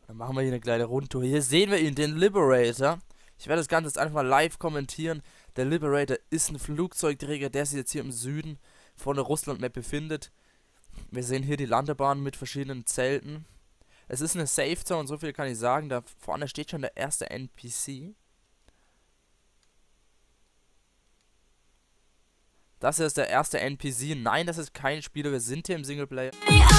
Dann machen wir hier eine kleine Rundtour. Hier sehen wir ihn, den Liberator. Ich werde das Ganze jetzt einfach mal live kommentieren. Der Liberator ist ein Flugzeugträger, der sich jetzt hier im Süden vor der Russland-Map befindet. Wir sehen hier die Landebahn mit verschiedenen Zelten. Es ist eine Safe Zone, so viel kann ich sagen. Da vorne steht schon der erste NPC. Das hier ist der erste NPC. Nein, das ist kein Spieler. Wir sind hier im Singleplayer.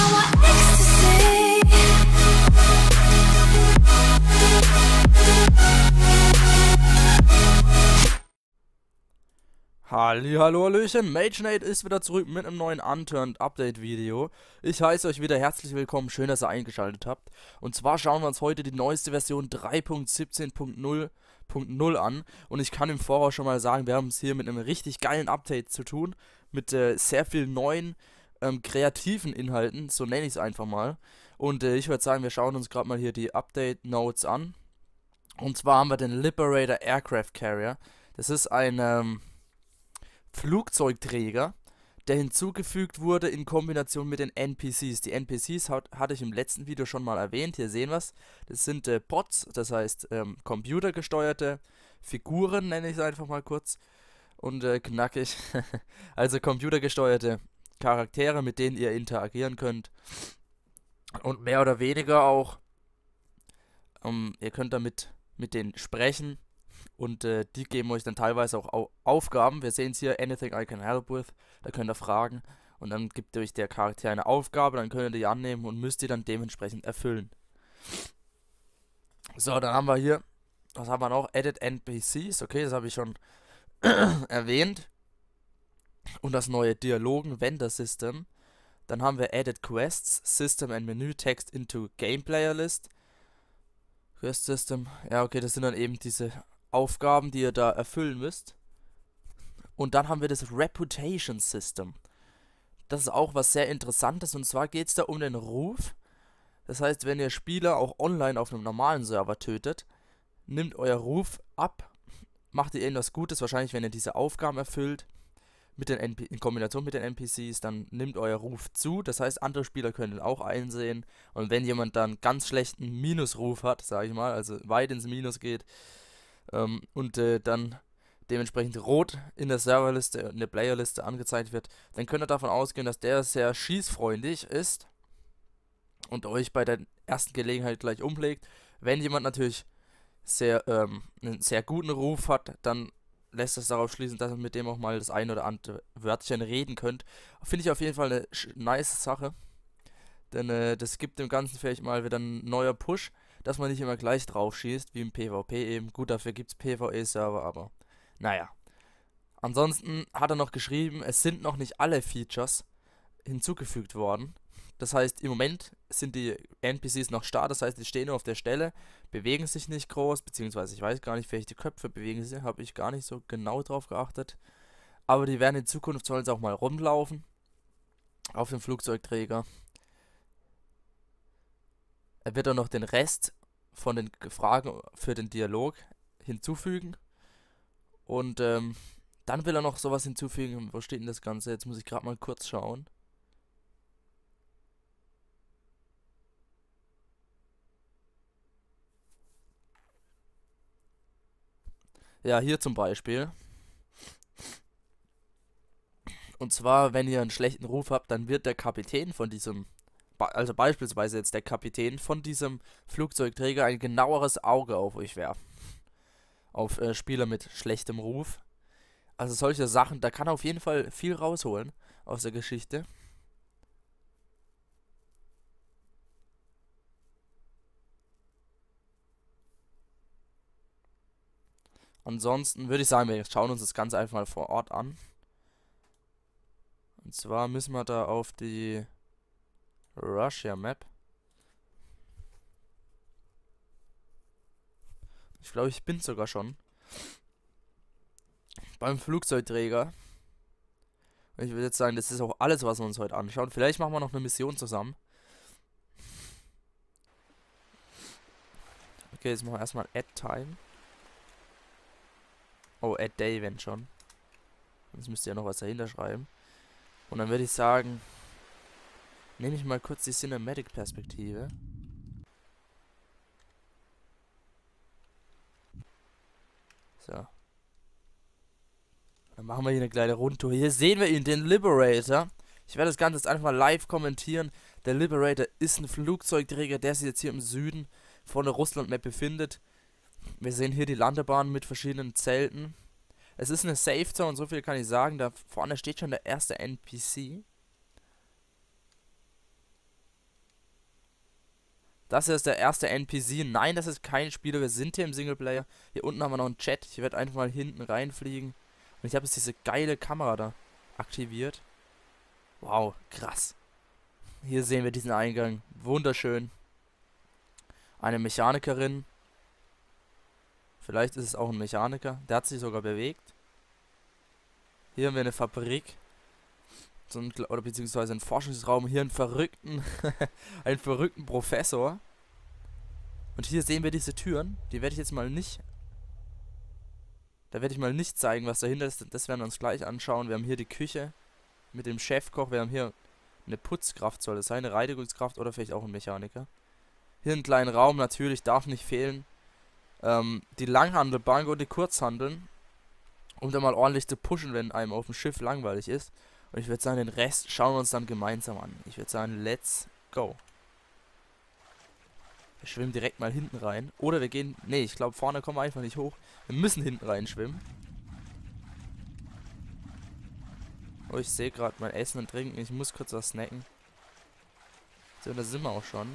Hallihallo, hallöchen, MageNate ist wieder zurück mit einem neuen Unturned-Update-Video. Ich heiße euch wieder herzlich willkommen, schön, dass ihr eingeschaltet habt. Und zwar schauen wir uns heute die neueste Version 3.17.0.0 an. Und ich kann im Voraus schon mal sagen, wir haben es hier mit einem richtig geilen Update zu tun. Mit sehr vielen neuen, kreativen Inhalten, so nenne ich es einfach mal. Und ich würde sagen, wir schauen uns gerade mal hier die Update-Notes an. Und zwar haben wir den Liberator Aircraft Carrier. Das ist ein Flugzeugträger, der hinzugefügt wurde in Kombination mit den NPCs. Die NPCs hatte ich im letzten Video schon mal erwähnt. Hier sehen wir es. Das sind Bots, das heißt computergesteuerte Figuren, nenne ich es einfach mal kurz. Und knackig. Also computergesteuerte Charaktere, mit denen ihr interagieren könnt. Und mehr oder weniger auch, ihr könnt damit mit denen sprechen. Und die geben euch dann teilweise auch Aufgaben. Wir sehen es hier, Anything I can help with. Da könnt ihr fragen. Und dann gibt euch der Charakter eine Aufgabe. Dann könnt ihr die annehmen und müsst die dann dementsprechend erfüllen. So, dann haben wir hier, was haben wir noch? Edit NPCs. Okay, das habe ich schon erwähnt. Und das neue Dialogen-Vendor-System. Dann haben wir Edit Quests, System and Menu Text into Game Player List. Quest System. Ja, okay, das sind dann eben diese Aufgaben, die ihr da erfüllen müsst. Und dann haben wir das Reputation System. Das ist auch was sehr Interessantes, und zwar geht es da um den Ruf. Das heißt, wenn ihr Spieler auch online auf einem normalen Server tötet, nimmt euer Ruf ab, macht ihr irgendwas Gutes, wahrscheinlich wenn ihr diese Aufgaben erfüllt, in Kombination mit den NPCs, dann nimmt euer Ruf zu. Das heißt, andere Spieler können ihn auch einsehen. Und wenn jemand dann ganz schlechten Minusruf hat, sage ich mal, also weit ins Minus geht, und dann dementsprechend rot in der Serverliste, in der Playerliste angezeigt wird, dann könnt ihr davon ausgehen, dass der sehr schießfreundlich ist und euch bei der ersten Gelegenheit gleich umlegt. Wenn jemand natürlich einen sehr guten Ruf hat, dann lässt das darauf schließen, dass ihr mit dem auch mal das ein oder andere Wörtchen reden könnt. Finde ich auf jeden Fall eine nice Sache, denn das gibt dem Ganzen vielleicht mal wieder ein neuer Push, dass man nicht immer gleich drauf schießt, wie im PvP eben. Gut, dafür gibt es PvE-Server, aber naja. Ansonsten hat er noch geschrieben, es sind noch nicht alle Features hinzugefügt worden. Das heißt, im Moment sind die NPCs noch starr, das heißt, die stehen nur auf der Stelle, bewegen sich nicht groß, beziehungsweise ich weiß gar nicht, welche die Köpfe bewegen sich, habe ich gar nicht so genau drauf geachtet. Aber die werden in Zukunft, sollen sie auch mal rumlaufen auf dem Flugzeugträger. Er wird dann noch den Rest von den Fragen für den Dialog hinzufügen. Und dann will er noch sowas hinzufügen. Wo steht denn das Ganze? Jetzt muss ich gerade mal kurz schauen. Ja, hier zum Beispiel. Und zwar, wenn ihr einen schlechten Ruf habt, dann wird der Kapitän von diesem, also beispielsweise jetzt der Kapitän von diesem Flugzeugträger, ein genaueres Auge auf euch werfen. Auf Spieler mit schlechtem Ruf. Also solche Sachen, da kann er auf jeden Fall viel rausholen aus der Geschichte. Ansonsten würde ich sagen, wir schauen uns das Ganze einfach mal vor Ort an. Und zwar müssen wir da auf die Russia Map. Ich glaube, ich bin sogar schon beim Flugzeugträger. Und ich würde jetzt sagen, das ist auch alles, was wir uns heute anschauen. Vielleicht machen wir noch eine Mission zusammen. Okay, jetzt machen wir erstmal Add Time. Oh, Add Day, wenn schon. Sonst müsst ihr ja noch was dahinter schreiben. Und dann würde ich sagen, nehme ich mal kurz die Cinematic-Perspektive. So. Dann machen wir hier eine kleine Rundtour. Hier sehen wir ihn, den Liberator. Ich werde das Ganze jetzt einfach mal live kommentieren. Der Liberator ist ein Flugzeugträger, der sich jetzt hier im Süden vor der Russland-Map befindet. Wir sehen hier die Landebahn mit verschiedenen Zelten. Es ist eine Safe Zone, so viel kann ich sagen. Da vorne steht schon der erste NPC. Das hier ist der erste NPC. Nein, das ist kein Spieler. Wir sind hier im Singleplayer. Hier unten haben wir noch einen Chat. Ich werde einfach mal hinten reinfliegen. Und ich habe jetzt diese geile Kamera da aktiviert. Wow, krass. Hier sehen wir diesen Eingang. Wunderschön. Eine Mechanikerin. Vielleicht ist es auch ein Mechaniker. Der hat sich sogar bewegt. Hier haben wir eine Fabrik. Oder beziehungsweise einen Forschungsraum. Hier einen verrückten, einen verrückten Professor. Und hier sehen wir diese Türen. Die werde ich jetzt mal nicht. Da werde ich mal nicht zeigen, was dahinter ist. Das werden wir uns gleich anschauen. Wir haben hier die Küche mit dem Chefkoch. Wir haben hier eine Putzkraft, soll das sein, eine Reinigungskraft oder vielleicht auch ein Mechaniker. Hier einen kleinen Raum, natürlich, darf nicht fehlen. Die Langhandelbank und die Kurzhandeln. Um da mal ordentlich zu pushen, wenn einem auf dem Schiff langweilig ist. Und ich würde sagen, den Rest schauen wir uns dann gemeinsam an. Ich würde sagen, let's go. Wir schwimmen direkt mal hinten rein. Oder wir gehen... Nee, ich glaube, vorne kommen wir einfach nicht hoch. Wir müssen hinten rein schwimmen. Oh, ich sehe gerade mein Essen und Trinken. Ich muss kurz was snacken. So, da sind wir auch schon.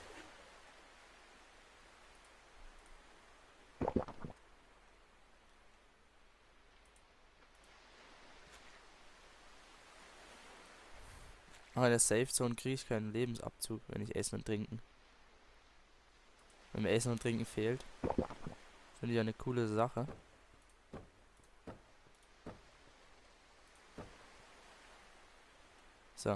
Aber in der Safe Zone kriege ich keinen Lebensabzug, wenn ich Essen und Trinken. Wenn mir Essen und Trinken fehlt. Finde ich eine coole Sache. So.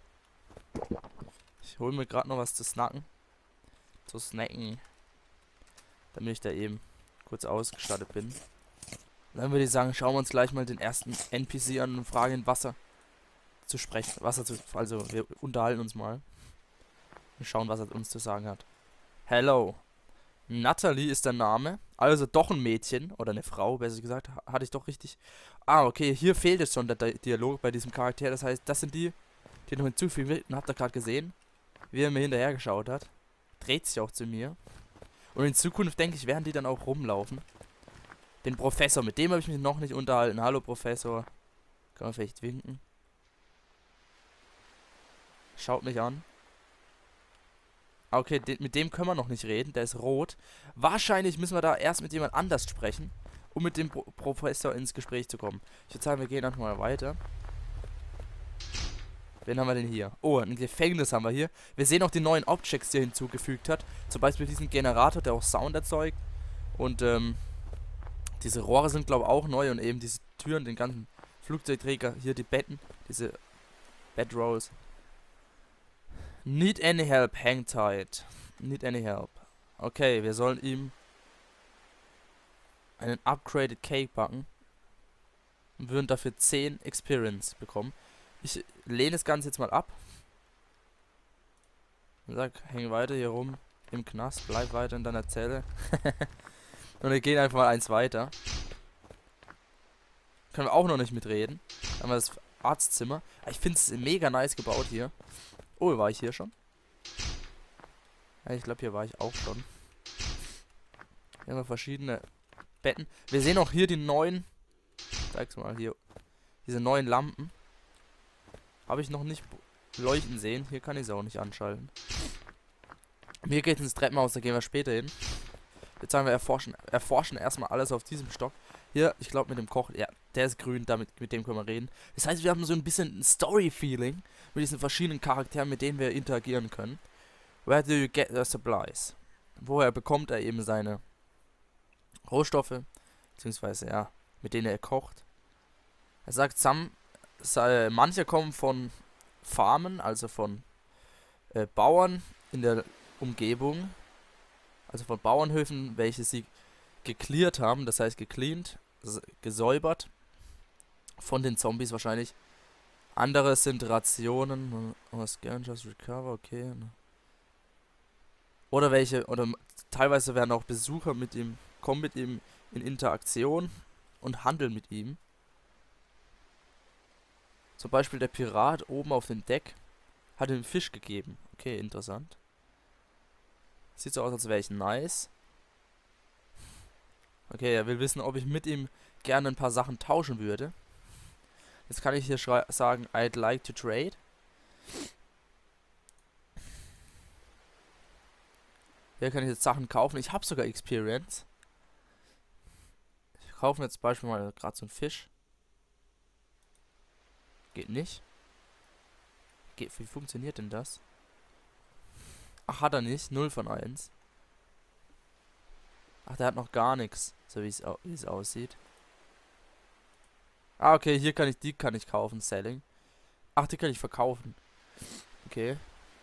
Ich hole mir gerade noch was zu snacken. Zu snacken. Damit ich da eben kurz ausgestattet bin. Dann würde ich sagen, schauen wir uns gleich mal den ersten NPC an und fragen ihn Wasser zu sprechen. Also wir unterhalten uns mal. Wir schauen, was er uns zu sagen hat. Hello. Natalie ist der Name. Also doch ein Mädchen. Oder eine Frau, besser gesagt. Hatte ich doch richtig. Ah, okay. Hier fehlt jetzt schon der Dialog bei diesem Charakter. Das heißt, das sind die noch hinzufügen will. Habt ihr gerade gesehen, wie er mir hinterher geschaut hat. Dreht sich auch zu mir. Und in Zukunft, denke ich, werden die dann auch rumlaufen. Den Professor, mit dem habe ich mich noch nicht unterhalten. Hallo Professor. Kann man vielleicht winken? Schaut mich an. Okay, mit dem können wir noch nicht reden. Der ist rot. Wahrscheinlich müssen wir da erst mit jemand anders sprechen, um mit dem Professor ins Gespräch zu kommen. Ich würde sagen, wir gehen einfach mal weiter. Wen haben wir denn hier? Oh, ein Gefängnis haben wir hier. Wir sehen auch die neuen Objects, die er hinzugefügt hat. Zum Beispiel diesen Generator, der auch Sound erzeugt. Und diese Rohre sind, glaube ich, auch neu. Und eben diese Türen, den ganzen Flugzeugträger. Hier die Betten, diese Bedrolls. Need any help, hang tight. Need any help. Okay, wir sollen ihm einen upgraded Cake backen. Und würden dafür 10 Experience bekommen. Ich lehne das Ganze jetzt mal ab. Und sag, häng weiter hier rum im Knast, bleib weiter in deiner Zelle. Und wir gehen einfach mal eins weiter. Können wir auch noch nicht mitreden. Dann haben wir das Arztzimmer. Ich finde es mega nice gebaut hier. Oh, war ich hier schon? Ja, ich glaube, hier war ich auch schon. Hier haben wir verschiedene Betten. Wir sehen auch hier die neuen... Zeig's mal hier. Diese neuen Lampen. Habe ich noch nicht leuchten sehen. Hier kann ich sie auch nicht anschalten. Mir geht ins Treppenhaus, da gehen wir später hin. Jetzt sagen wir erforschen erstmal alles auf diesem Stock. Hier, ich glaube mit dem Koch, ja, der ist grün, mit dem können wir reden. Das heißt, wir haben so ein bisschen ein Story-Feeling mit diesen verschiedenen Charakteren, mit denen wir interagieren können. Where do you get the supplies? Woher bekommt er eben seine Rohstoffe, beziehungsweise, ja, mit denen er kocht. Er sagt, manche kommen von Farmen, also von Bauern in der Umgebung, also von Bauernhöfen, welche sie gecleart haben, das heißt gecleant, gesäubert, von den Zombies wahrscheinlich. Andere sind Rationen, scan just recover, okay. Oder teilweise werden auch Besucher mit ihm komm mit ihm in Interaktion und handel mit ihm. Zum Beispiel der Pirat oben auf dem Deck hat ihm Fisch gegeben. Okay, interessant. Sieht so aus, als wäre ich nice. Okay, er will wissen, ob ich mit ihm gerne ein paar Sachen tauschen würde. Jetzt kann ich hier sagen, I'd like to trade. Hier kann ich jetzt Sachen kaufen. Ich habe sogar Experience. Ich kaufe jetzt beispielsweise mal gerade so einen Fisch. Geht nicht. Wie funktioniert denn das? Ach, hat er nicht. 0 von 1. Ach, der hat noch gar nichts. So wie es aussieht. Ah, okay, hier kann ich kaufen. Selling. Ach, die kann ich verkaufen. Okay.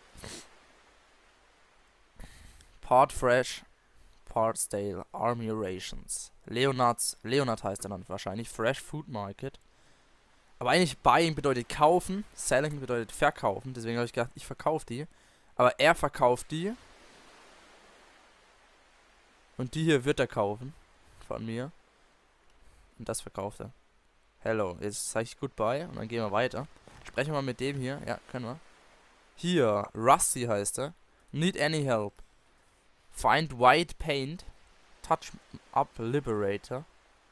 Part Fresh. Part Stale. Army Rations. Leonard heißt er dann wahrscheinlich. Fresh Food Market. Aber eigentlich buying bedeutet kaufen. Selling bedeutet verkaufen. Deswegen habe ich gedacht, ich verkaufe die. Aber er verkauft die. Und die hier wird er kaufen. Von mir. Und das verkauft er. Hello. Jetzt sage ich Goodbye. Und dann gehen wir weiter. Sprechen wir mal mit dem hier. Ja, können wir. Hier. Rusty heißt er. Need any help. Find white paint. Touch up Liberator.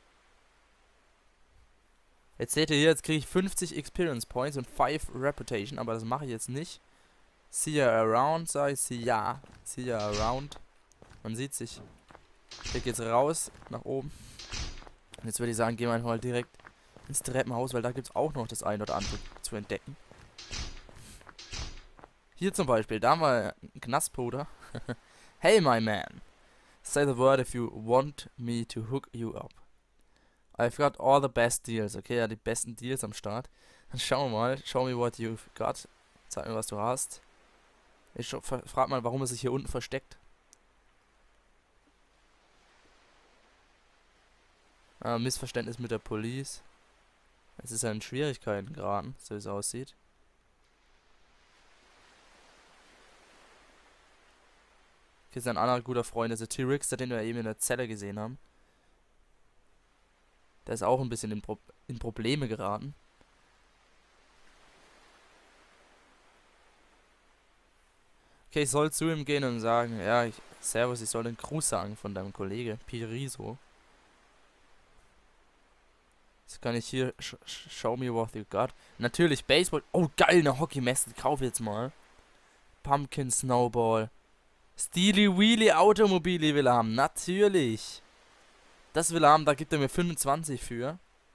Jetzt seht ihr hier, jetzt kriege ich 50 Experience Points und 5 Reputation. Aber das mache ich jetzt nicht. See ya around, sage ich. See ya around. Man sieht sich. Hier geht's raus, nach oben. Und jetzt würde ich sagen, gehen wir einfach mal direkt ins Treppenhaus, weil da gibt es auch noch das ein oder andere zu entdecken. Hier zum Beispiel, da haben wir einen Knastbruder. Hey, my man. Say the word if you want me to hook you up. I've got all the best deals. Okay, ja, die besten Deals am Start. Dann schauen wir mal. Show me what you've got. Zeig mir, was du hast. Ich frag mal, warum er sich hier unten versteckt. Missverständnis mit der Police. Es ist ja in Schwierigkeiten geraten, so wie es aussieht. Hier ist ein anderer guter Freund, das ist der T-Rex, den wir eben in der Zelle gesehen haben. Der ist auch ein bisschen in Probleme geraten. Okay, ich soll zu ihm gehen und sagen, ja, Servus, ich soll den Gruß sagen von deinem Kollege, Piriso. Jetzt kann ich hier, show me what you got. Natürlich, Baseball, oh geil, eine Hockey-Messe, die kaufe ich jetzt mal. Pumpkin Snowball. Steely Wheelie Automobile will er haben, natürlich. Das will er haben, da gibt er mir 25 für.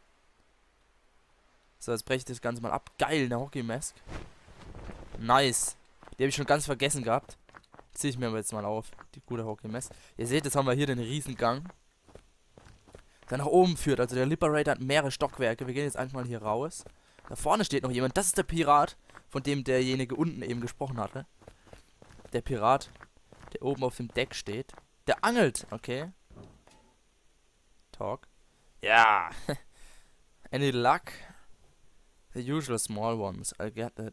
So, jetzt breche ich das Ganze mal ab. Geil, eine Hockey-Mask. Nice. Die habe ich schon ganz vergessen gehabt. Ziehe ich mir aber jetzt mal auf. Die gute Hockey-Mask. Ihr seht, jetzt haben wir hier den Riesengang, der nach oben führt. Also der Liberator hat mehrere Stockwerke. Wir gehen jetzt einfach mal hier raus. Da vorne steht noch jemand. Das ist der Pirat, von dem derjenige unten eben gesprochen hatte. Der Pirat, der oben auf dem Deck steht. Der angelt. Okay. Talk. Ja. Any luck? The usual small ones. I get that.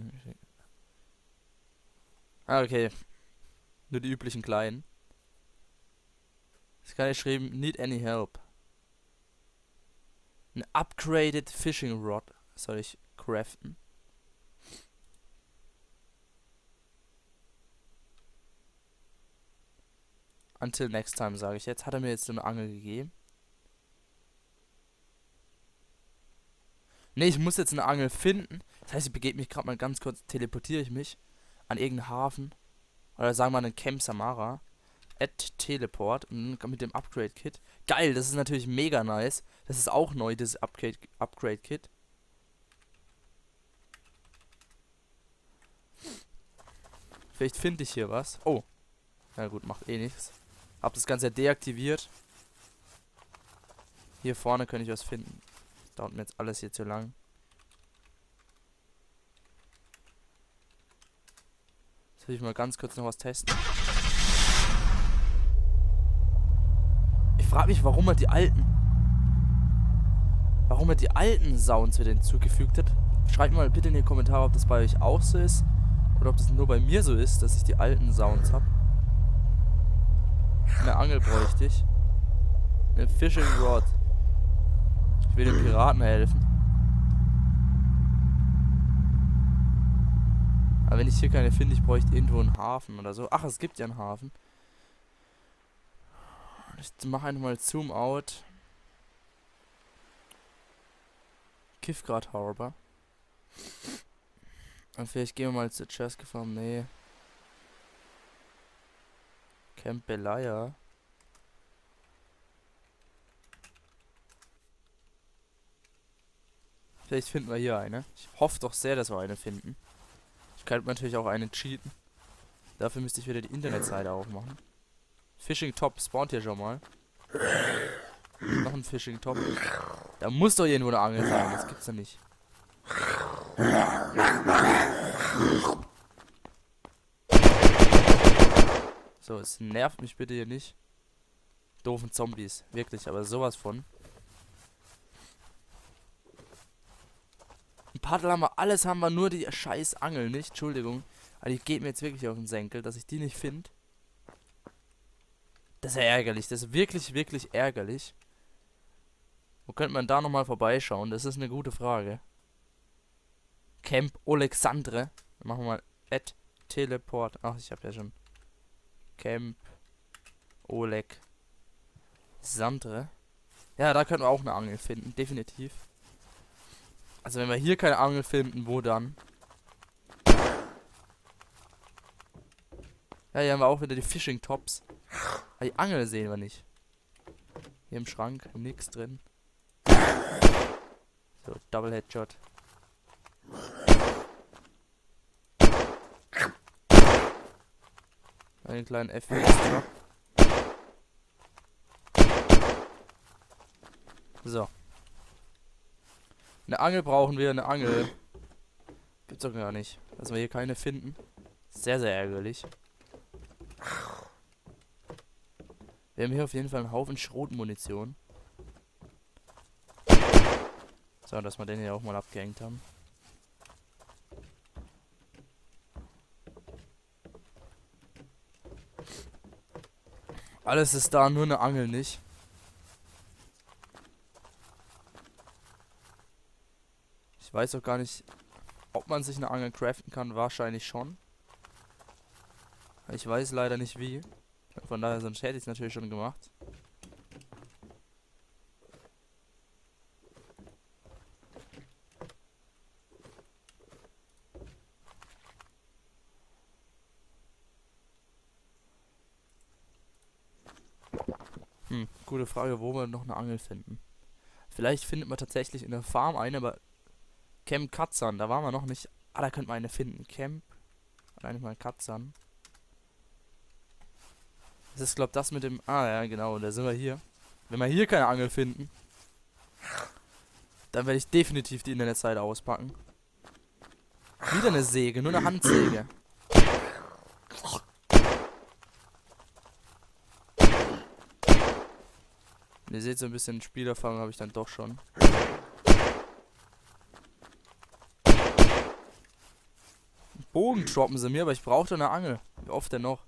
Ah, okay. Nur die üblichen kleinen. Jetzt kann ich schreiben, need any help. Ein upgraded fishing rod soll ich craften. Until next time, sage ich jetzt. Hat er mir jetzt so eine Angel gegeben? Ne, ich muss jetzt eine Angel finden. Das heißt, ich begebe mich gerade mal ganz kurz, teleportiere ich mich an irgendeinen Hafen. Oder sagen wir mal einen Camp Samara. Add Teleport. Und mit dem Upgrade-Kit. Geil, das ist natürlich mega nice. Das ist auch neu, dieses Upgrade-Kit. Vielleicht finde ich hier was. Oh. Na gut, macht eh nichts. Hab das Ganze deaktiviert. Hier vorne könnte ich was finden. Das dauert mir jetzt alles hier zu lang. Jetzt will ich mal ganz kurz noch was testen. Ich frage mich, warum er die alten Sounds wieder hinzugefügt hat. Schreibt mal bitte in die Kommentare, ob das bei euch auch so ist. Oder ob das nur bei mir so ist, dass ich die alten Sounds habe. Eine Angel bräuchte ich. Eine Fishing Rod. Ich will den Piraten helfen. Aber wenn ich hier keine finde, ich bräuchte irgendwo einen Hafen oder so. Ach, es gibt ja einen Hafen. Ich mache einfach mal Zoom out. Kiffgrad Harbor. Und vielleicht gehen wir mal zur Cheska Farm. Nee. Camp Belaya. Vielleicht finden wir hier eine. Ich hoffe doch sehr, dass wir eine finden. Ich könnte natürlich auch eine cheaten. Dafür müsste ich wieder die Internetseite aufmachen. Fishing Top spawnt hier schon mal. Noch ein Fishing Top. Da muss doch irgendwo eine Angel sein. Das gibt's ja nicht. So, es nervt mich bitte hier nicht. Doofen Zombies. Wirklich, aber sowas von. Ein Paddel haben wir, alles haben wir, nur die scheiß Angel nicht. Entschuldigung. Aber die geht mir jetzt wirklich auf den Senkel, dass ich die nicht finde. Das ist ja ärgerlich. Das ist wirklich, wirklich ärgerlich. Wo könnte man da nochmal vorbeischauen? Das ist eine gute Frage. Camp Alexandre. Dann machen wir mal Add Teleport. Ach, ich habe ja schon. Camp Alexandre. Ja, da könnten wir auch eine Angel finden. Definitiv. Also wenn wir hier keine Angel finden, wo dann? Ja, hier haben wir auch wieder die Fishing Tops. Aber die Angel sehen wir nicht. Hier im Schrank, nix drin. So, Double Headshot. Einen kleinen FX-Drop. So. Eine Angel brauchen wir, eine Angel. Gibt's doch gar nicht. Dass wir hier keine finden. Sehr, sehr ärgerlich. Wir haben hier auf jeden Fall einen Haufen Schrotmunition. So, dass wir den hier auch mal abgehängt haben. Alles ist da, nur eine Angel nicht. Ich weiß auch gar nicht, ob man sich eine Angel craften kann. Wahrscheinlich schon. Ich weiß leider nicht wie. Von daher, sonst hätte ich es natürlich schon gemacht. Gute Frage, wo wir noch eine Angel finden. Vielleicht findet man tatsächlich in der Farm eine, aber Camp Katzan, da waren wir noch nicht. Ah, da könnte man eine finden. Camp. Eigentlich mal Katzan. Das ist, glaube das mit dem. Ah, ja, genau, da sind wir hier. Wenn wir hier keine Angel finden, dann werde ich definitiv die Internetseite auspacken. Wieder eine Säge, nur eine Handsäge. Ihr seht, so ein bisschen Spielerfahrung habe ich dann doch schon. Bogen droppen sie mir, aber ich brauche doch eine Angel. Wie oft denn noch?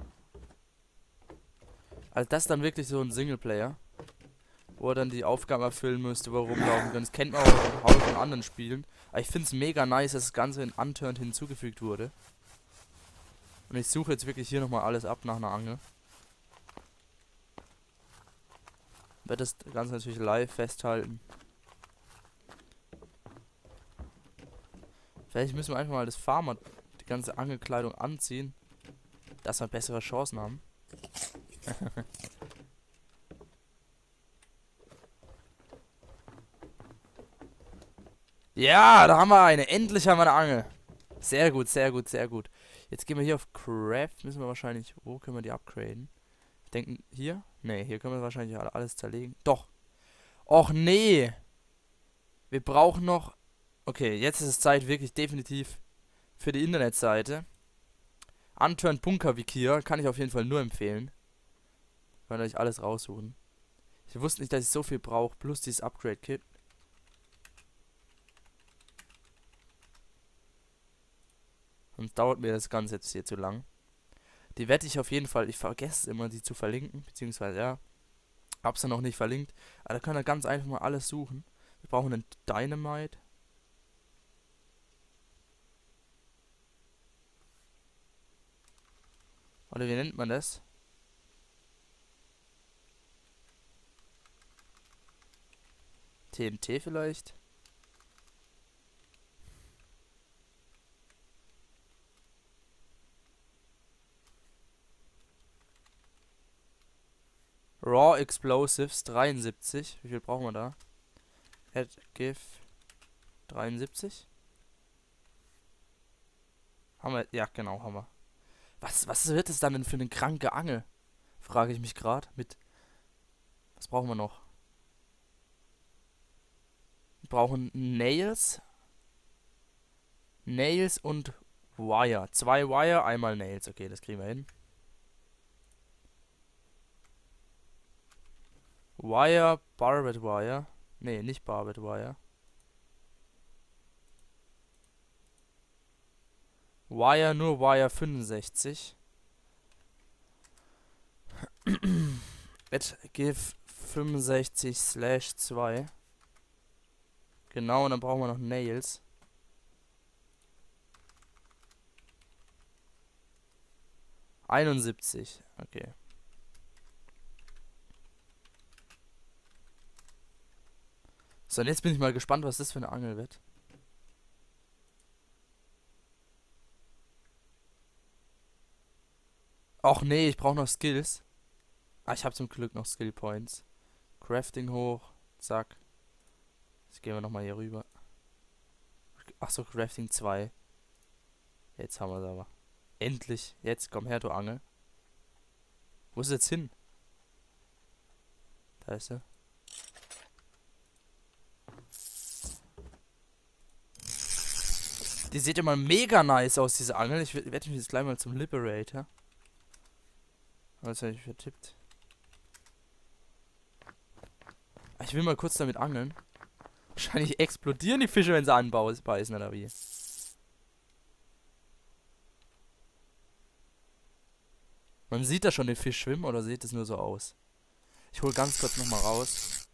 Also das ist dann wirklich so ein Singleplayer, wo er dann die Aufgaben erfüllen müsste, wo er rumlaufen kann. Das kennt man auch in Haufen anderen Spielen. Aber ich finde es mega nice, dass das Ganze in Unturned hinzugefügt wurde. Und ich suche jetzt wirklich hier nochmal alles ab nach einer Angel. Werde das Ganze natürlich live festhalten. Vielleicht müssen wir einfach mal das Farmer, die ganze Angelkleidung anziehen, dass wir bessere Chancen haben. Ja, da haben wir eine. Endlich haben wir eine Angel. Sehr gut, sehr gut, sehr gut. Jetzt gehen wir hier auf Craft. Müssen wir wahrscheinlich... Wo können wir die upgraden? Ich denke, hier? Ne, hier können wir wahrscheinlich alles zerlegen. Doch. Och, nee. Wir brauchen noch... Okay, jetzt ist es Zeit wirklich definitiv für die Internetseite. Unturned Bunker Wiki kann ich auf jeden Fall nur empfehlen. Könnt ihr euch alles raussuchen. Ich wusste nicht, dass ich so viel brauche, plus dieses Upgrade-Kit. Und dauert mir das Ganze jetzt hier zu lang. Die werde ich auf jeden Fall, ich vergesse es immer, die zu verlinken, beziehungsweise ja, Hab's ja noch nicht verlinkt. Aber da können wir ganz einfach mal alles suchen. Wir brauchen einen Dynamite. Oder wie nennt man das? TNT vielleicht? Raw Explosives 73. Wie viel brauchen wir da? Add GIF 73. Haben wir. Ja, genau, haben wir. Was wird es dann denn für eine kranke Angel? Frage ich mich gerade. Was brauchen wir noch? Wir brauchen Nails. Nails und Wire. 2 Wire, einmal Nails. Okay, das kriegen wir hin. Wire, Barbed Wire. Nee, nicht Barbed Wire. Wire, nur Wire 65. Give 65/2. Genau, und dann brauchen wir noch Nails. (71). Okay. So, und jetzt bin ich mal gespannt, was das für eine Angel wird. Och nee, ich brauche noch Skills. Ah, ich habe zum Glück noch Skill Points. Crafting hoch. Zack. Jetzt gehen wir nochmal hier rüber. Achso, Crafting 2. Jetzt haben wir es aber. Endlich. Jetzt komm her, du Angel. Wo ist es jetzt hin? Da ist er. Die sieht immer mega nice aus, diese Angel. Ich werde mich jetzt gleich mal zum Liberator. Was habe ich vertippt? Ich will mal kurz damit angeln. Wahrscheinlich explodieren die Fische, wenn sie anbeißen, oder wie? Man sieht da schon den Fisch schwimmen, oder sieht es nur so aus? Ich hole ganz kurz nochmal raus.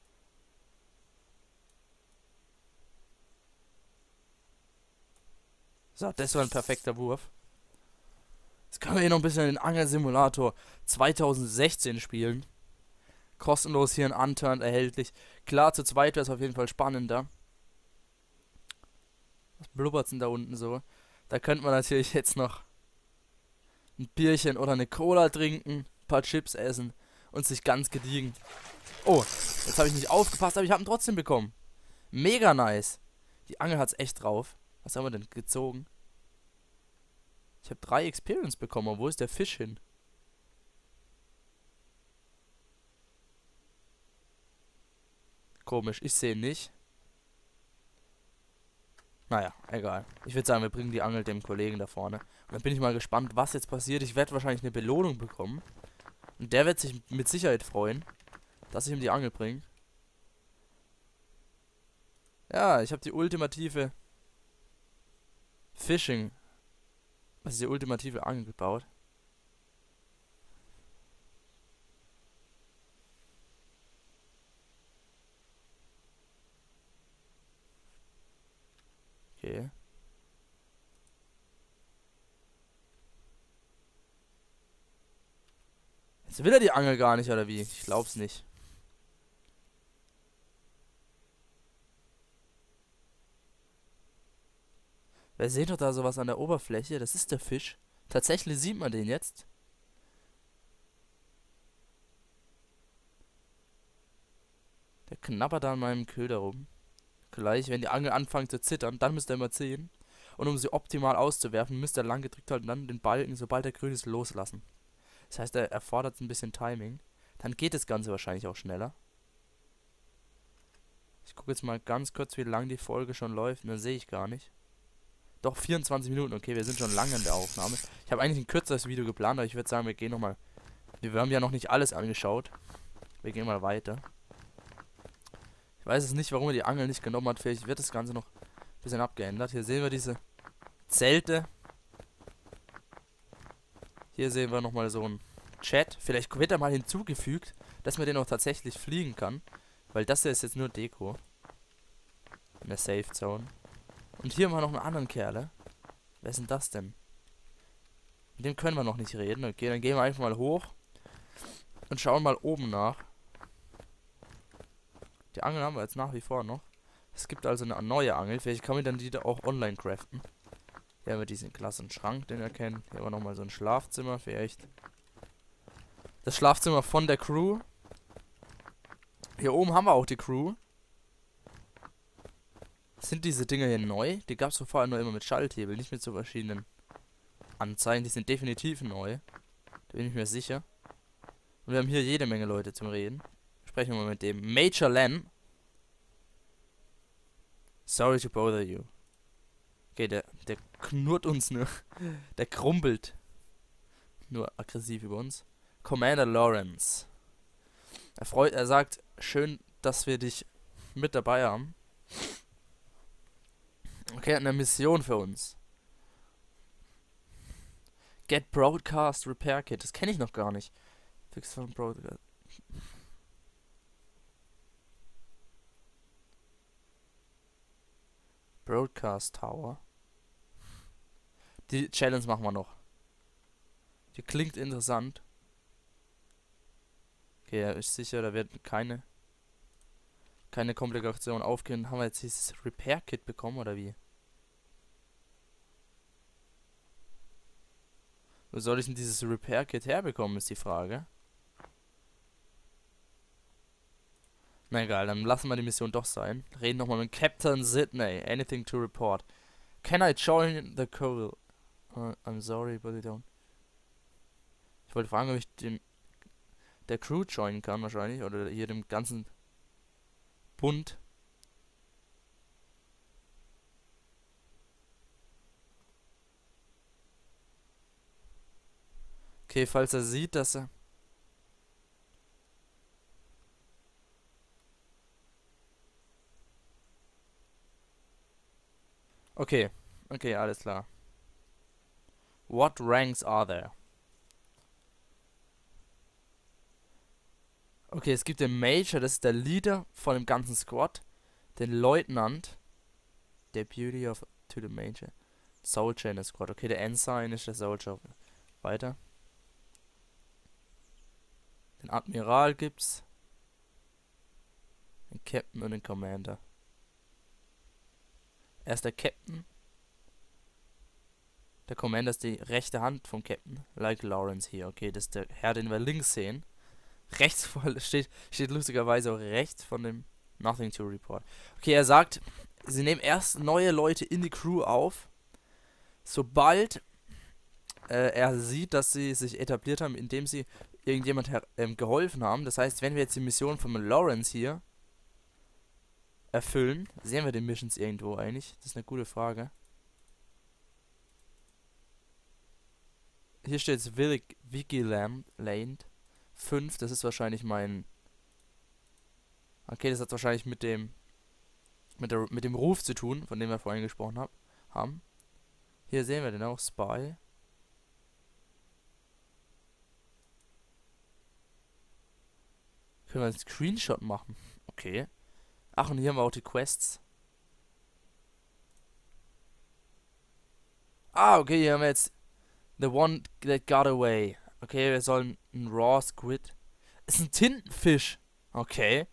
So, das war ein perfekter Wurf. Jetzt können wir hier noch ein bisschen den Angelsimulator 2016 spielen. Kostenlos hier in Unturned erhältlich. Klar, zu zweit wäre es auf jeden Fall spannender. Was blubbert denn da unten so? Da könnte man natürlich jetzt noch ein Bierchen oder eine Cola trinken, ein paar Chips essen und sich ganz gediegen. Oh, jetzt habe ich nicht aufgepasst, aber ich habe ihn trotzdem bekommen. Mega nice. Die Angel hat's echt drauf. Was haben wir denn gezogen? Ich habe 3 Experience bekommen, aber wo ist der Fisch hin? Komisch, ich sehe ihn nicht. Naja, egal. Ich würde sagen, wir bringen die Angel dem Kollegen da vorne. Und dann bin ich mal gespannt, was jetzt passiert. Ich werde wahrscheinlich eine Belohnung bekommen. Und der wird sich mit Sicherheit freuen, dass ich ihm die Angel bringe. Ja, ich habe die ultimative Fishing. Was ist die ultimative Angel gebaut? Okay. Jetzt will er die Angel gar nicht, oder wie? Ich glaub's nicht. Wer seht doch da sowas an der Oberfläche? Das ist der Fisch. Tatsächlich sieht man den jetzt. Der knabbert da an meinem Köder rum. Gleich, wenn die Angel anfängt zu zittern, dann müsst ihr immer ziehen. Und um sie optimal auszuwerfen, müsst ihr lang gedrückt halten, dann den Balken, sobald er grün ist, loslassen. Das heißt, er erfordert ein bisschen Timing. Dann geht das Ganze wahrscheinlich auch schneller. Ich gucke jetzt mal ganz kurz, wie lang die Folge schon läuft. Und dann sehe ich gar nicht. Doch, 24 Minuten. Okay, wir sind schon lange in der Aufnahme. Ich habe eigentlich ein kürzeres Video geplant, aber ich würde sagen, wir gehen nochmal. Wir haben ja noch nicht alles angeschaut. Wir gehen mal weiter. Ich weiß es nicht, warum er die Angel nicht genommen hat. Vielleicht wird das Ganze noch ein bisschen abgeändert. Hier sehen wir diese Zelte. Hier sehen wir nochmal so ein Chat. Vielleicht wird er mal hinzugefügt, dass man den auch tatsächlich fliegen kann. Weil das hier ist jetzt nur Deko. In der Safe Zone. Und hier haben wir noch einen anderen Kerl. Wer ist denn das denn? Mit dem können wir noch nicht reden. Okay, dann gehen wir einfach mal hoch. Und schauen mal oben nach. Die Angel haben wir jetzt nach wie vor noch. Es gibt also eine neue Angel. Vielleicht kann man dann die da auch online craften. Hier haben wir diesen klassen Schrank, den wir kennen. Hier haben wir nochmal so ein Schlafzimmer. Vielleicht das Schlafzimmer von der Crew. Hier oben haben wir auch die Crew. Sind diese Dinger hier neu? Die gab es vorher nur immer mit Schalthebel, nicht mit so verschiedenen Anzeigen. Die sind definitiv neu. Da bin ich mir sicher. Und wir haben hier jede Menge Leute zum Reden. Sprechen wir mal mit dem Major Len. Sorry to bother you. Okay, der knurrt uns nur. Der krumpelt. Nur aggressiv über uns. Commander Lawrence. Er sagt, schön, dass wir dich mit dabei haben. Okay, eine Mission für uns. Get Broadcast Repair Kit. Das kenne ich noch gar nicht. Fix von Broadcast. Broadcast Tower. Die Challenge machen wir noch. Die klingt interessant. Okay, er ist sicher, da wird keine Komplikation aufgehen. Haben wir jetzt dieses Repair Kit bekommen oder wie? Wo soll ich denn dieses Repair Kit herbekommen, ist die Frage. Na egal, dann lassen wir die Mission doch sein. Reden nochmal mit Captain Sydney. Anything to report. Can I join the call? I'm sorry, but I don't. Ich wollte fragen, ob ich der Crew joinen kann wahrscheinlich. Oder hier dem ganzen Bund. Okay, falls er sieht, dass er... Okay, alles klar. What ranks are there? Okay, es gibt den Major, das ist der Leader von dem ganzen Squad. Den Leutnant. Deputy of to the Major. Soldier in der Squad. Okay, der Ensign ist der Soldier. Weiter. Den Admiral gibt's. Den Captain und den Commander. Er ist der Captain. Der Commander ist die rechte Hand vom Captain. Like Lawrence hier. Okay, das ist der Herr, den wir links sehen. Rechts steht lustigerweise auch rechts von dem Nothing to report. Okay, er sagt, sie nehmen erst neue Leute in die Crew auf. Sobald er sieht, dass sie sich etabliert haben, indem sie irgendjemand geholfen haben. Das heißt, wenn wir jetzt die Mission von Lawrence hier erfüllen, sehen wir die Missions irgendwo eigentlich? Das ist eine gute Frage. Hier steht jetzt Vigilant 5, das ist wahrscheinlich mein... Okay, das hat wahrscheinlich mit dem Ruf zu tun, von dem wir vorhin gesprochen haben. Hier sehen wir den auch, Spy. Können wir einen Screenshot machen? Okay. Ach, und hier haben wir auch die Quests. Ah, okay, hier haben wir jetzt The One That Got Away. Okay, wir sollen ein Raw Squid. Ist ein Tintenfisch. Okay.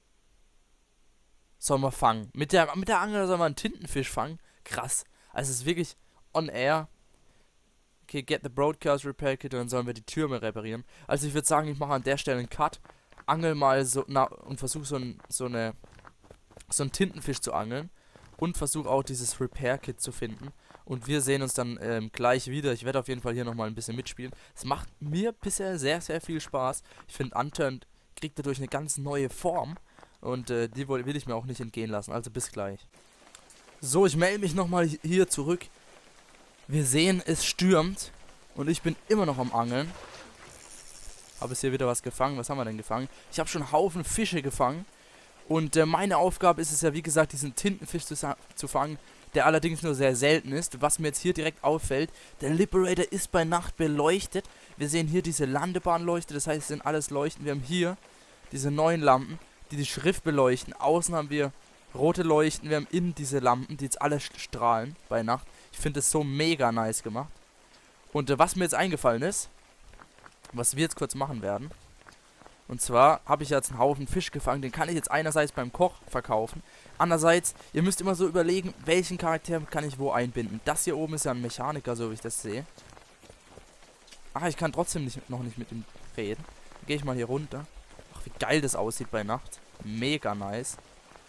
Sollen wir fangen. Mit der Angel sollen wir einen Tintenfisch fangen. Krass. Also es ist wirklich on air. Okay, get the broadcast repair kit und dann sollen wir die Türme reparieren. Also ich würde sagen, ich mache an der Stelle einen Cut. Angel mal so und versuche so einen Tintenfisch zu angeln. Und versuche auch dieses Repair Kit zu finden. Und wir sehen uns dann gleich wieder. Ich werde auf jeden Fall hier nochmal ein bisschen mitspielen. Es macht mir bisher sehr, sehr viel Spaß. Ich finde, Unturned kriegt dadurch eine ganz neue Form. Und die will ich mir auch nicht entgehen lassen. Also bis gleich. So, ich melde mich nochmal hier zurück. Wir sehen, es stürmt. Und ich bin immer noch am Angeln. Habe jetzt hier wieder was gefangen. Was haben wir denn gefangen? Ich habe schon einen Haufen Fische gefangen. Und meine Aufgabe ist es ja, wie gesagt, diesen Tintenfisch zu fangen. der allerdings nur sehr selten ist. Was mir jetzt hier direkt auffällt, der Liberator ist bei Nacht beleuchtet. Wir sehen hier diese Landebahnleuchte, das heißt, es sind alles Leuchten. Wir haben hier diese neuen Lampen, die die Schrift beleuchten. Außen haben wir rote Leuchten, wir haben innen diese Lampen, die jetzt alle strahlen bei Nacht. Ich finde das so mega nice gemacht. Und was mir jetzt eingefallen ist, was wir jetzt kurz machen werden, und zwar habe ich jetzt einen Haufen Fisch gefangen, den kann ich jetzt einerseits beim Koch verkaufen, andererseits, ihr müsst immer so überlegen, welchen Charakter kann ich wo einbinden. Das hier oben ist ja ein Mechaniker, so wie ich das sehe. Ach, ich kann trotzdem noch nicht mit ihm reden. Gehe ich mal hier runter. Ach, wie geil das aussieht bei Nacht. Mega nice.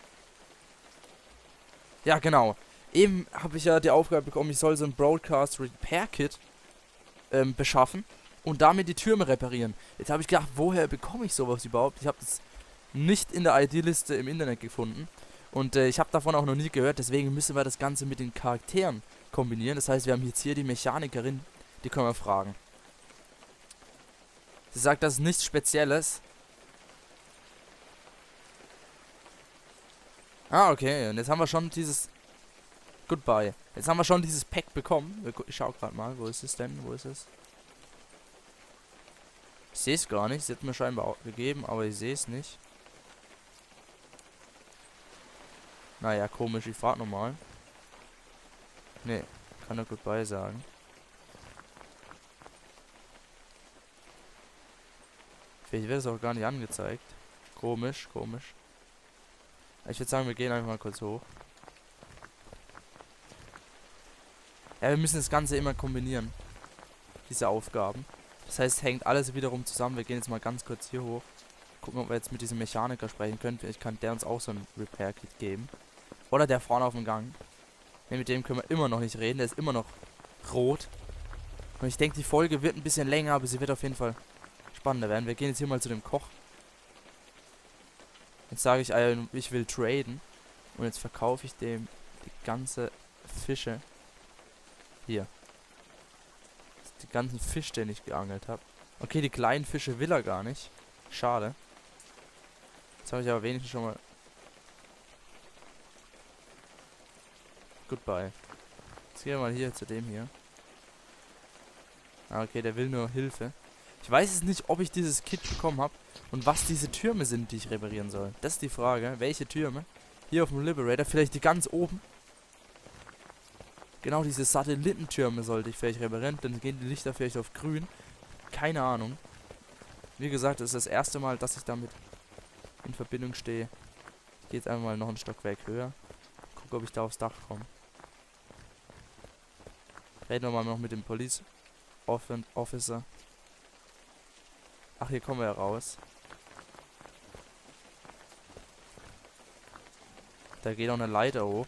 Ja, genau. Eben habe ich ja die Aufgabe bekommen, ich soll so ein Broadcast Repair Kit beschaffen und damit die Türme reparieren. Jetzt habe ich gedacht, woher bekomme ich sowas überhaupt? Ich habe das nicht in der ID-Liste im Internet gefunden. Und ich habe davon auch noch nie gehört, deswegen müssen wir das Ganze mit den Charakteren kombinieren. Das heißt, wir haben jetzt hier die Mechanikerin, die können wir fragen. Sie sagt, das ist nichts Spezielles. Ah, okay. Und jetzt haben wir schon dieses... Goodbye. Jetzt haben wir schon dieses Pack bekommen. Ich schau gerade mal. Wo ist es denn? Wo ist es? Ich sehe es gar nicht. Sie hat mir scheinbar auch gegeben, aber ich sehe es nicht. Naja, komisch. Ich frage nochmal. Nee. Kann er Goodbye sagen. Vielleicht wird es auch gar nicht angezeigt. Komisch, komisch. Ich würde sagen, wir gehen einfach mal kurz hoch. Ja, wir müssen das Ganze immer kombinieren. Diese Aufgaben. Das heißt, hängt alles wiederum zusammen. Wir gehen jetzt mal ganz kurz hier hoch. Gucken, ob wir jetzt mit diesem Mechaniker sprechen können. Vielleicht kann der uns auch so ein Repair-Kit geben. Oder der vorne auf dem Gang. Ne, mit dem können wir immer noch nicht reden. Der ist immer noch rot. Und ich denke, die Folge wird ein bisschen länger, aber sie wird auf jeden Fall spannender werden. Wir gehen jetzt hier mal zu dem Koch. Jetzt sage ich, ich will traden. Und jetzt verkaufe ich dem die ganze Fische. Hier. Das ist die ganzen Fische, den ich geangelt habe. Okay, die kleinen Fische will er gar nicht. Schade. Jetzt habe ich aber wenigstens schon mal... Goodbye. Jetzt gehen wir mal hier zu dem hier. Ah, okay, der will nur Hilfe. Ich weiß es nicht, ob ich dieses Kit bekommen habe und was diese Türme sind, die ich reparieren soll. Das ist die Frage. Welche Türme? Hier auf dem Liberator, vielleicht die ganz oben. Genau, diese Satellitentürme sollte ich vielleicht reparieren. Dann gehen die Lichter vielleicht auf grün. Keine Ahnung. Wie gesagt, das ist das erste Mal, dass ich damit in Verbindung stehe. Ich gehe jetzt einfach mal noch ein Stockwerk höher. Gucke, ob ich da aufs Dach komme. Reden wir mal noch mit dem Police Officer. Ach, hier kommen wir ja raus. Da geht auch eine Leiter hoch.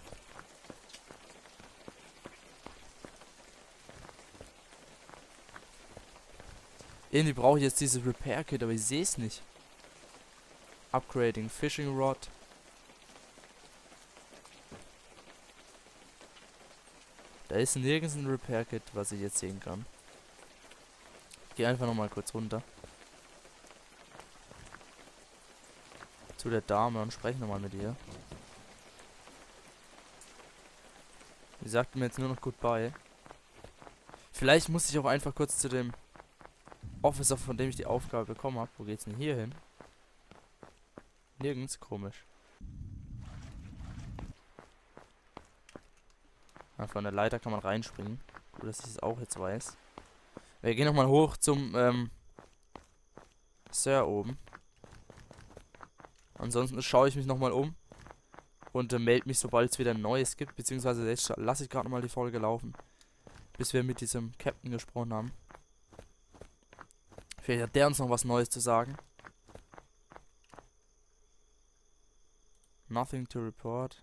Irgendwie brauche ich jetzt dieses Repair Kit, aber ich sehe es nicht. Upgrading Fishing Rod. Da ist nirgends ein Repair Kit, was ich jetzt sehen kann. Ich gehe einfach nochmal kurz runter. Zu der Dame und spreche nochmal mit ihr. Sie sagte mir jetzt nur noch Goodbye. Vielleicht muss ich auch einfach kurz zu dem Officer, von dem ich die Aufgabe bekommen habe. Wo geht's denn hier hin? Nirgends, komisch. Ja, von der Leiter kann man reinspringen. Gut, dass ich das auch jetzt weiß. Wir gehen nochmal hoch zum Sir oben. Ansonsten schaue ich mich nochmal um. Und melde mich, sobald es wieder ein neues gibt. Beziehungsweise jetzt lasse ich gerade nochmal die Folge laufen. Bis wir mit diesem Captain gesprochen haben. Vielleicht hat der uns noch was Neues zu sagen. Nothing to report.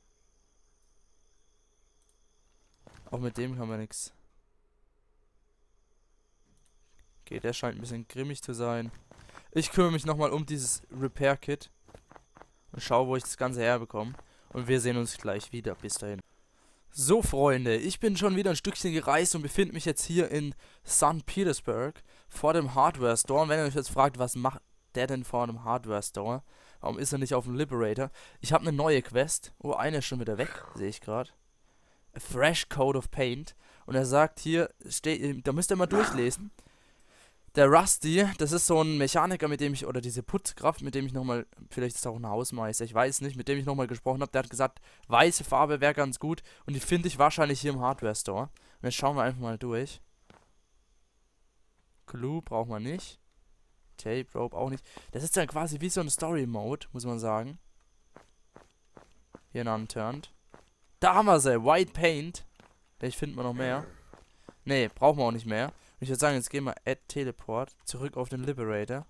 Auch mit dem haben wir nichts. Okay, der scheint ein bisschen grimmig zu sein. Ich kümmere mich nochmal um dieses Repair Kit. Und schaue, wo ich das Ganze herbekomme. Und wir sehen uns gleich wieder. Bis dahin. So, Freunde, ich bin schon wieder ein Stückchen gereist und befinde mich jetzt hier in St. Petersburg vor dem Hardware Store. Und wenn ihr euch jetzt fragt, was macht der denn vor dem Hardware Store? Warum ist er nicht auf dem Liberator? Ich habe eine neue Quest. Oh, eine ist schon wieder weg, sehe ich gerade. A fresh coat of paint. Und er sagt hier, da müsst ihr mal durchlesen. Der Rusty, das ist so ein Mechaniker, mit dem ich, oder diese Putzkraft, mit dem ich nochmal, vielleicht ist es auch ein Hausmeister, ich weiß nicht, mit dem ich nochmal gesprochen habe, der hat gesagt, weiße Farbe wäre ganz gut und die finde ich wahrscheinlich hier im Hardware-Store. Und jetzt schauen wir einfach mal durch. Glue braucht man nicht. Tape, Rope auch nicht. Das ist dann quasi wie so ein Story-Mode, muss man sagen. Hier in Unturned. Da haben wir sie, White Paint. Vielleicht finden wir noch mehr. Ne, brauchen wir auch nicht mehr. Ich würde sagen, jetzt gehen wir Add Teleport zurück auf den Liberator.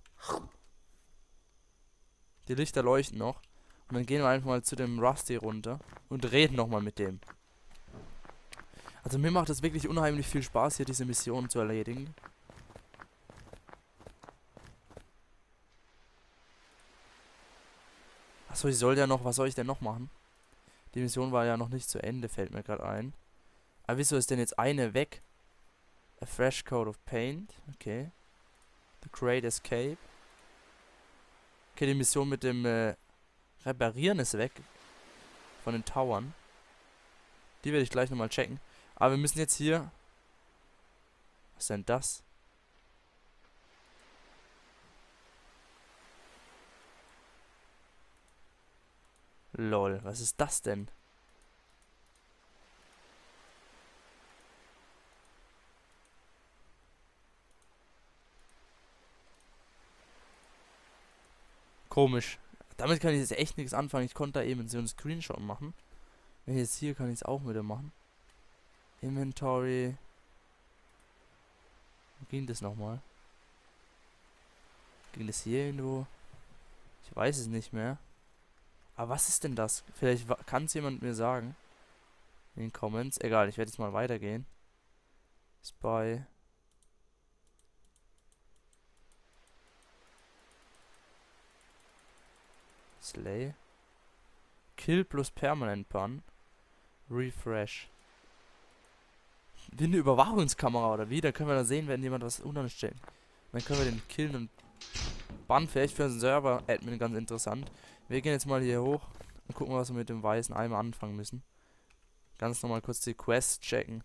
Die Lichter leuchten noch. Und dann gehen wir einfach mal zu dem Rusty runter und reden nochmal mit dem. Also mir macht es wirklich unheimlich viel Spaß, hier diese Mission zu erledigen. Achso, ich soll ja noch, was soll ich denn noch machen? Die Mission war ja noch nicht zu Ende, fällt mir gerade ein. Aber wieso ist denn jetzt eine weg? A fresh coat of paint. Okay. The Great Escape. Okay, die Mission mit dem Reparieren ist weg. Von den Towern. Die werde ich gleich nochmal checken. Aber wir müssen jetzt hier... Was ist denn das? Lol, was ist das denn? Komisch. Damit kann ich jetzt echt nichts anfangen. Ich konnte da eben so einen Screenshot machen. Wenn jetzt hier kann ich es auch wieder machen. Inventory. Wo ging das nochmal? Ging das hier irgendwo? Ich weiß es nicht mehr. Aber was ist denn das? Vielleicht kann es jemand mir sagen. In den Comments. Egal, ich werde jetzt mal weitergehen. Spy. Slay. Kill plus Permanent Pun. Refresh. Wie eine Überwachungskamera oder wie? Da können wir da sehen, wenn jemand was unanstellt. Dann können wir den killen und Bann. Vielleicht für den Server-Admin ganz interessant. Wir gehen jetzt mal hier hoch und gucken, was wir mit dem weißen Eimer anfangen müssen. Ganz nochmal kurz die Quest checken.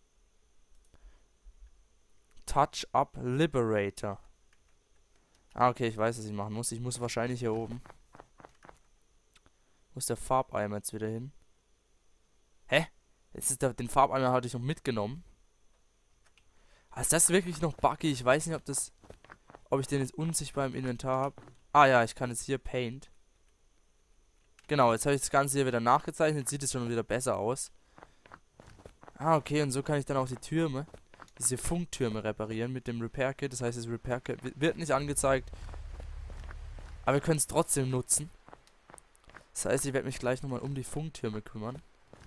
Touch Up Liberator. Ah, okay, ich weiß, was ich machen muss. Ich muss wahrscheinlich hier oben. Wo ist der Farbeimer jetzt wieder hin? Hä? Jetzt ist den Farbeimer hatte ich noch mitgenommen. Ah, ist das wirklich noch buggy? Ich weiß nicht, ob ich den jetzt unsichtbar im Inventar habe. Ah ja, ich kann jetzt hier Paint. Genau, jetzt habe ich das Ganze hier wieder nachgezeichnet. Sieht es schon wieder besser aus. Ah, okay, und so kann ich dann auch die Türme, diese Funktürme reparieren mit dem Repair Kit. Das heißt, das Repair Kit wird nicht angezeigt. Aber wir können es trotzdem nutzen. Das heißt, ich werde mich gleich nochmal um die Funktürme kümmern.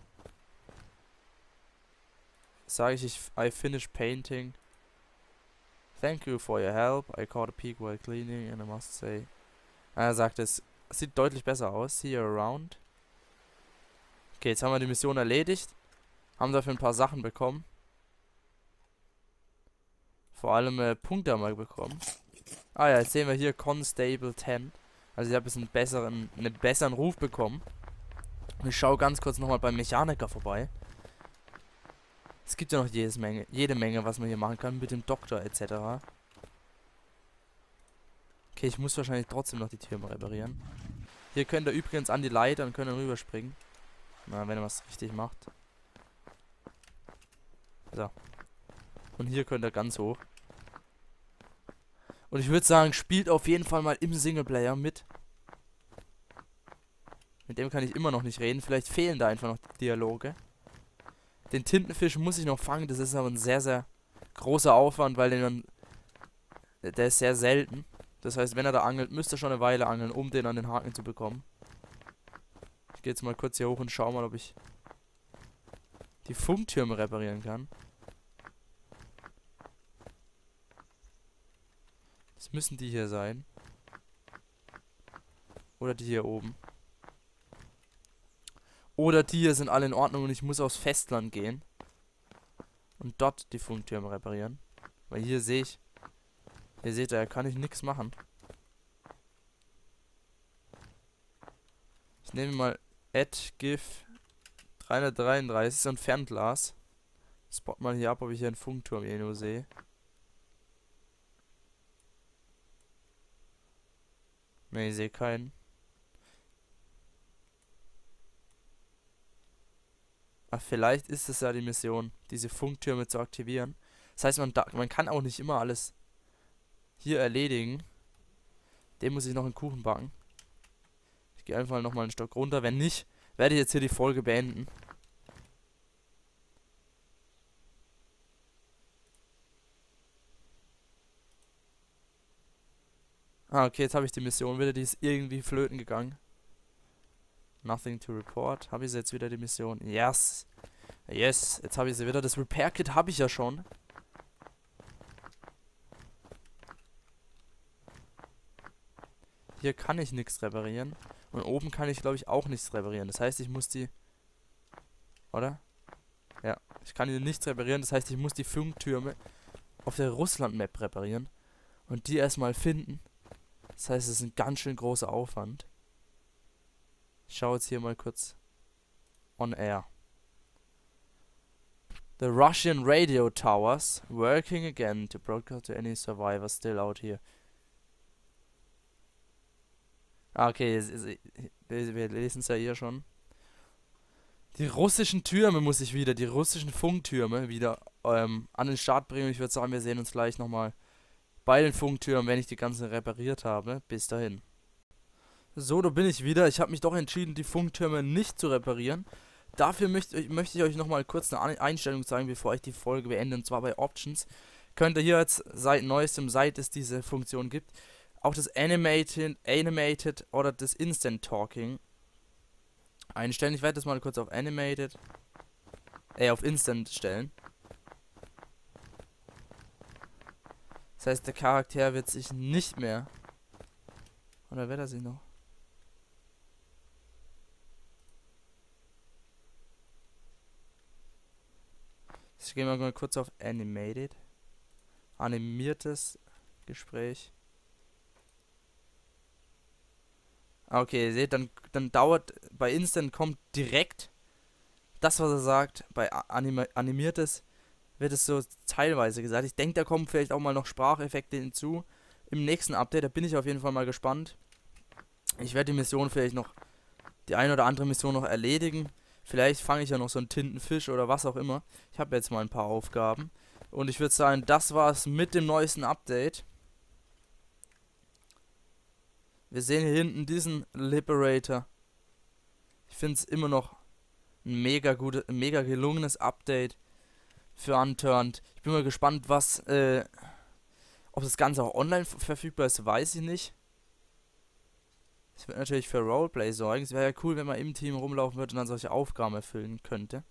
Sage ich, I finish painting. Thank you for your help. I caught a peek while cleaning and I must say. Er sagt, es sieht deutlich besser aus. See you around. Okay, jetzt haben wir die Mission erledigt. Haben dafür ein paar Sachen bekommen. Vor allem Punkte haben wir bekommen. Ah ja, jetzt sehen wir hier Constable 10. Also ich habe jetzt einen besseren Ruf bekommen. Und ich schaue ganz kurz nochmal beim Mechaniker vorbei. Es gibt ja noch jede Menge, was man hier machen kann mit dem Doktor etc. Okay, ich muss wahrscheinlich trotzdem noch die Türme reparieren. Hier könnt ihr übrigens an die Leiter und könnt dann rüberspringen. Na, wenn ihr was richtig macht. So. Und hier könnt ihr ganz hoch. Und ich würde sagen, spielt auf jeden Fall mal im Singleplayer mit. Mit dem kann ich immer noch nicht reden. Vielleicht fehlen da einfach noch Dialoge. Den Tintenfisch muss ich noch fangen. Das ist aber ein sehr, sehr großer Aufwand, weil der ist sehr selten. Das heißt, wenn er da angelt, müsst ihr schon eine Weile angeln, um den an den Haken zu bekommen. Ich gehe jetzt mal kurz hier hoch und schau mal, ob ich die Funktürme reparieren kann. Das müssen die hier sein. Oder die hier oben. Oder die hier sind alle in Ordnung und ich muss aufs Festland gehen. Und dort die Funktürme reparieren. Weil hier sehe ich. Ihr seht, da kann ich nichts machen. Ich nehme mal Add GIF 333, so ein Fernglas. Spot mal hier ab, ob ich hier einen Funkturm irgendwo sehe. Ne, ich sehe keinen. Aber vielleicht ist es ja die Mission, diese Funktürme zu aktivieren. Das heißt, man kann auch nicht immer alles hier erledigen. Den muss ich noch einen Kuchen backen. Ich gehe einfach nochmal einen Stock runter. Wenn nicht, werde ich jetzt hier die Folge beenden. Ah, okay, jetzt habe ich die Mission wieder. Die ist irgendwie flöten gegangen. Nothing to report. Habe ich sie jetzt wieder, die Mission? Yes. Yes, jetzt habe ich sie wieder. Das Repair-Kit habe ich ja schon. Hier kann ich nichts reparieren. Und oben kann ich, glaube ich, auch nichts reparieren. Das heißt, ich muss die... Oder? Ja, ich kann hier nichts reparieren. Das heißt, ich muss die Funktürme auf der Russland-Map reparieren. Und die erstmal finden. Das heißt, es ist ein ganz schön großer Aufwand. Ich schaue jetzt hier mal kurz on air. The Russian radio towers working again to broadcast to any survivors still out here. Ah, okay, wir lesen es ja hier schon. Die russischen Türme muss ich wieder, die russischen Funktürme wieder an den Start bringen. Ich würde sagen, wir sehen uns gleich nochmal bei den Funktürmen, wenn ich die ganzen repariert habe. Bis dahin. So, da bin ich wieder. Ich habe mich doch entschieden, die Funktürme nicht zu reparieren. Dafür möchte ich euch nochmal kurz eine Einstellung zeigen, bevor ich die Folge beende. Und zwar bei Options. Könnt ihr hier jetzt seit neuestem, seit es diese Funktion gibt, auch das Animated oder das Instant Talking einstellen. Ich werde das mal kurz auf Animated, auf Instant stellen. Das heißt, der Charakter wird sich nicht mehr... Oder wird er sich noch? Ich gehe mal kurz auf Animated. Animiertes Gespräch. Okay, ihr seht, dann dauert, bei Instant kommt direkt das, was er sagt. Bei Animiertes wird es so teilweise gesagt. Ich denke, da kommen vielleicht auch mal noch Spracheffekte hinzu. Im nächsten Update, da bin ich auf jeden Fall mal gespannt. Ich werde die Mission vielleicht noch, die eine oder andere Mission noch erledigen. Vielleicht fange ich ja noch so einen Tintenfisch oder was auch immer. Ich habe jetzt mal ein paar Aufgaben. Und ich würde sagen, das war's mit dem neuesten Update. Wir sehen hier hinten diesen Liberator. Ich finde es immer noch ein mega gelungenes Update für Unturned. Ich bin mal gespannt, ob das Ganze auch online verfügbar ist, weiß ich nicht. Das wird natürlich für Roleplay sorgen. Es wäre ja cool, wenn man im Team rumlaufen würde und dann solche Aufgaben erfüllen könnte.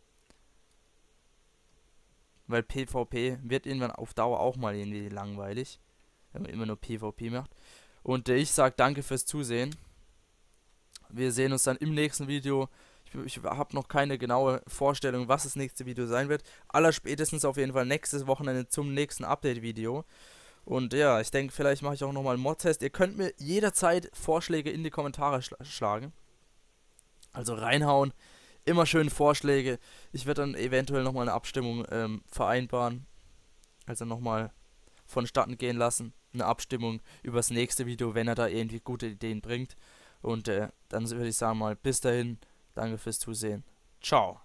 Weil PvP wird irgendwann auf Dauer auch mal irgendwie langweilig, wenn man immer nur PvP macht. Und ich sage danke fürs Zusehen. Wir sehen uns dann im nächsten Video. Ich habe noch keine genaue Vorstellung, was das nächste Video sein wird. Allerspätestens auf jeden Fall nächstes Wochenende zum nächsten Update-Video. Und ja, ich denke, vielleicht mache ich auch nochmal einen Mod-Test. Ihr könnt mir jederzeit Vorschläge in die Kommentare schlagen. Also reinhauen. Immer schön Vorschläge. Ich werde dann eventuell nochmal eine Abstimmung vereinbaren. Also nochmal vonstatten gehen lassen. Eine Abstimmung über das nächste Video, wenn er da irgendwie gute Ideen bringt. Und dann würde ich sagen mal, bis dahin, danke fürs Zusehen. Ciao.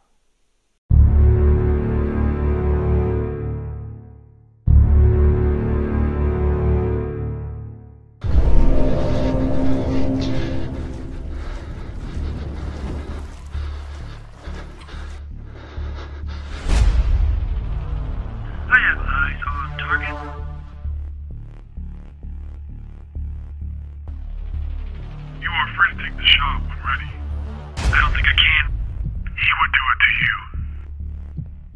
I have eyes on target. You are free to take the shot when ready. I don't think I can. He would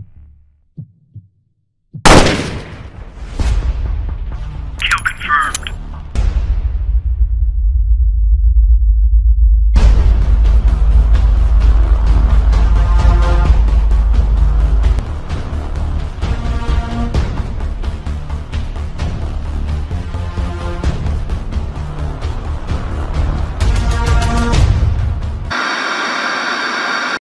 do it to you. Kill confirmed.